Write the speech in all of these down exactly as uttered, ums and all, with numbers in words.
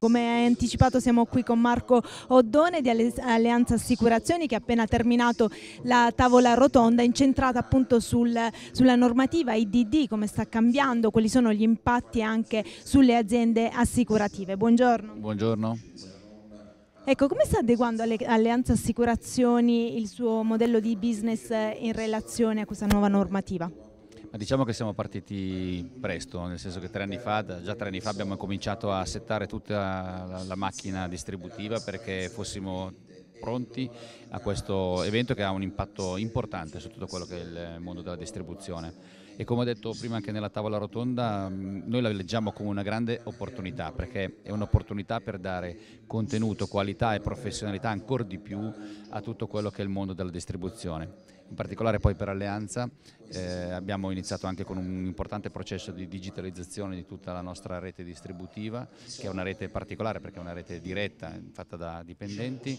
Come hai anticipato siamo qui con Marco Oddone di Alle- Alleanza Assicurazioni, che ha appena terminato la tavola rotonda incentrata appunto sul- sulla normativa I D D, come sta cambiando, quali sono gli impatti anche sulle aziende assicurative. Buongiorno. Buongiorno. Ecco, come sta adeguando alle- Alleanza Assicurazioni il suo modello di business in relazione a questa nuova normativa? Ma diciamo che siamo partiti presto, nel senso che tre anni fa, da- già tre anni fa abbiamo cominciato a settare tutta la, la macchina distributiva perché fossimo pronti a questo evento che ha un impatto importante su tutto quello che è il mondo della distribuzione. E come ho detto prima anche nella tavola rotonda, mh, noi la leggiamo come una grande opportunità, perché è un'opportunità per dare contenuto, qualità e professionalità ancora di più a tutto quello che è il mondo della distribuzione. In particolare poi per Alleanza eh, abbiamo iniziato anche con un importante processo di digitalizzazione di tutta la nostra rete distributiva, che è una rete particolare perché è una rete diretta, fatta da dipendenti,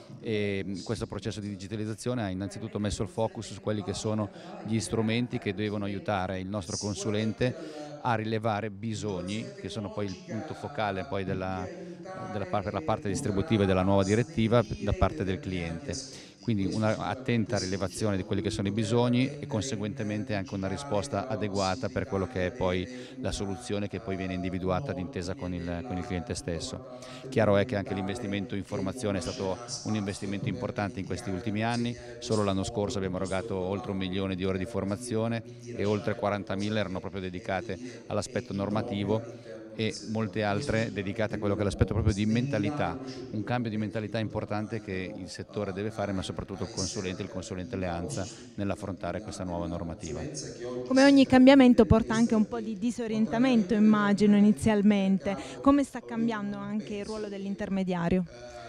e questo processo di digitalizzazione ha innanzitutto messo il focus su quelli che sono gli strumenti che devono aiutare il nostro consulente a rilevare bisogni, che sono poi il punto focale poi della, della, per la parte distributiva e della nuova direttiva da parte del cliente. Quindi una attenta rilevazione di quelli che sono i bisogni e conseguentemente anche una risposta adeguata per quello che è poi la soluzione che poi viene individuata d'intesa con il, con il cliente stesso. Chiaro è che anche l'investimento in formazione è stato un investimento importante in questi ultimi anni. Solo l'anno scorso abbiamo erogato oltre un milione di ore di formazione e oltre quarantamila erano proprio dedicate all'aspetto normativo e molte altre dedicate a quello che è l'aspetto proprio di mentalità, un cambio di mentalità importante che il settore deve fare, ma soprattutto il consulente, il consulente Alleanza nell'affrontare questa nuova normativa. Come ogni cambiamento porta anche un po' di disorientamento, immagino, inizialmente. Come sta cambiando anche il ruolo dell'intermediario?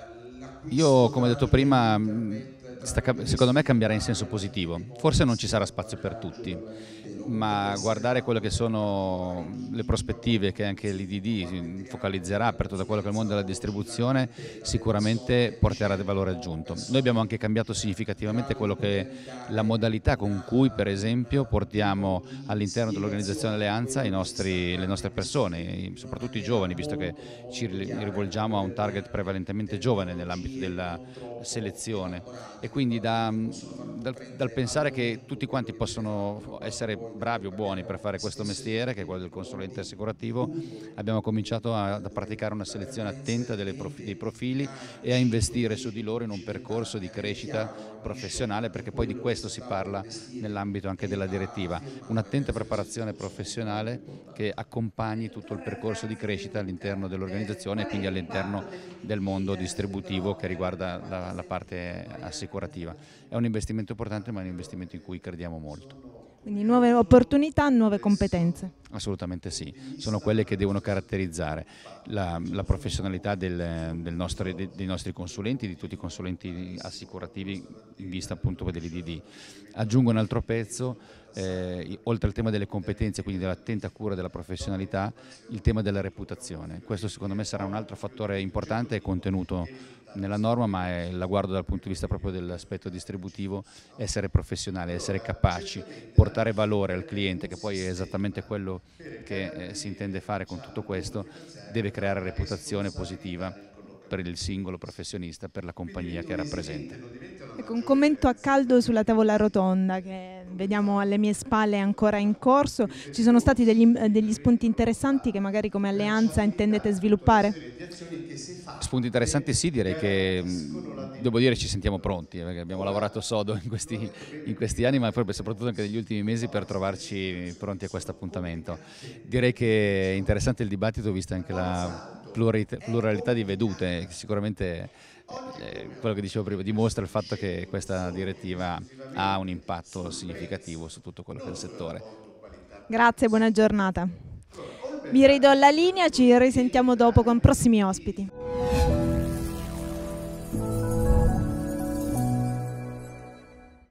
Io, come ho detto prima, sta, secondo me cambierà in senso positivo. Forse non ci sarà spazio per tutti, ma guardare quelle che sono le prospettive che anche l'I D D focalizzerà per tutto quello che è il mondo della distribuzione sicuramente porterà del valore aggiunto. Noi abbiamo anche cambiato significativamente quello che è la modalità con cui, per esempio, portiamo all'interno dell'organizzazione Alleanza i nostri, le nostre persone, soprattutto i giovani, visto che ci rivolgiamo a un target prevalentemente giovane nell'ambito della selezione, e quindi da, dal, dal pensare che tutti quanti possono essere bravi o buoni per fare questo mestiere, che è quello del consulente assicurativo, abbiamo cominciato a, a praticare una selezione attenta delle prof, dei profili e a investire su di loro in un percorso di crescita professionale, perché poi di questo si parla nell'ambito anche della direttiva, un'attenta preparazione professionale che accompagni tutto il percorso di crescita all'interno dell'organizzazione e quindi all'interno del mondo distributivo che riguarda la, la parte assicurativa. È un investimento importante, ma è un investimento in cui crediamo molto. Quindi nuove opportunità, nuove competenze. Assolutamente sì, sono quelle che devono caratterizzare la, la professionalità del, del nostro, dei, dei nostri consulenti, di tutti i consulenti assicurativi in vista appunto dell'I D D. Aggiungo un altro pezzo, eh, oltre al tema delle competenze, quindi dell'attenta cura della professionalità, il tema della reputazione. Questo secondo me sarà un altro fattore importante e contenuto nella norma, ma è, la guardo dal punto di vista proprio dell'aspetto distributivo: essere professionali, essere capaci, portare valore al cliente, che poi è esattamente quello che eh, si intende fare con tutto questo, deve creare reputazione positiva per il singolo professionista, per la compagnia che rappresenta. Ecco, un commento a caldo sulla tavola rotonda che vediamo alle mie spalle ancora in corso. Ci sono stati degli, degli spunti interessanti che magari come alleanza intendete sviluppare? Spunti interessanti sì, direi che devo dire ci sentiamo pronti, perché abbiamo lavorato sodo in questi, in questi anni, ma proprio soprattutto anche negli ultimi mesi, per trovarci pronti a questo appuntamento. Direi che è interessante il dibattito, vista anche la pluralità di vedute, sicuramente eh, quello che dicevo prima dimostra il fatto che questa direttiva ha un impatto significativo su tutto quello che è il settore. Grazie, buona giornata. Vi ridò la linea, ci risentiamo dopo con prossimi ospiti.